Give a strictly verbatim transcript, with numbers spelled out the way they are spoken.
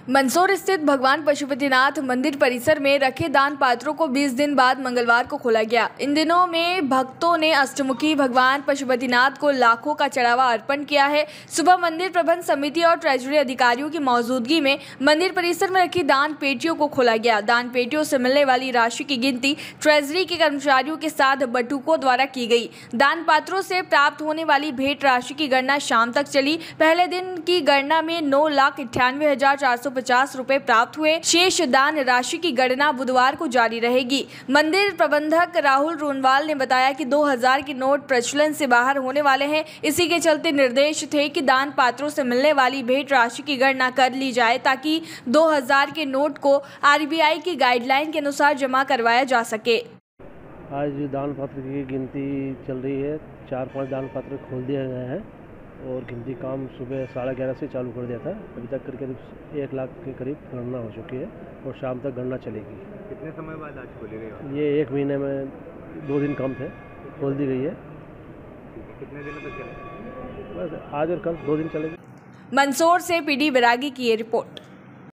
मंदसौर स्थित भगवान पशुपतिनाथ मंदिर परिसर में रखे दान पात्रों को बीस दिन बाद मंगलवार को खोला गया। इन दिनों में भक्तों ने अष्टमुखी भगवान पशुपतिनाथ को लाखों का चढ़ावा अर्पण किया है। सुबह मंदिर प्रबंध समिति और ट्रेजरी अधिकारियों की मौजूदगी में मंदिर परिसर में रखी दान पेटियों को खोला गया। दान पेटियों से मिलने वाली राशि की गिनती ट्रेजरी के कर्मचारियों के साथ बटुकों द्वारा की गई। दान पात्रों से प्राप्त होने वाली भेंट राशि की गणना शाम तक चली। पहले दिन की गणना में नौ लाख इक्यानवे हजार चार सौ पचास रुपए प्राप्त हुए। शेष दान राशि की गणना बुधवार को जारी रहेगी। मंदिर प्रबंधक राहुल रोनवाल ने बताया कि दो हज़ार के नोट प्रचलन से बाहर होने वाले हैं। इसी के चलते निर्देश थे कि दान पात्रों से मिलने वाली भेंट राशि की गणना कर ली जाए ताकि दो हज़ार के नोट को आरबीआई की गाइडलाइन के अनुसार जमा करवाया जा सके। आज दान पात्र की गिनती चल रही है। चार पांच दान पात्र खोल दिया गया है और गिनती काम सुबह साढ़े ग्यारह से चालू कर दिया था। अभी तक करीब एक लाख के करीब गणना हो चुकी है और शाम तक गणना चलेगी। कितने समय बाद आज खोली गई? ये एक महीने में दो दिन कम थे, खोल दी गई है। कितने दिनों तक चलेगी? बस आज और कल दो दिन चलेगी। मंदसौर से पीडी बैरागी की ये रिपोर्ट।